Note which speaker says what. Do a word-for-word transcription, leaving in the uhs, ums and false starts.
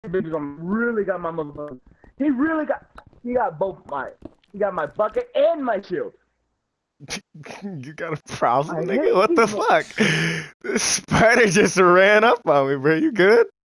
Speaker 1: bitches on really got my motherfucker. He really got. He got both my. He got my bucket and my shield.
Speaker 2: You got a problem,
Speaker 1: I
Speaker 2: nigga?
Speaker 1: hate
Speaker 2: What the
Speaker 1: people.
Speaker 2: fuck? This spider just ran up on me, bro. You good?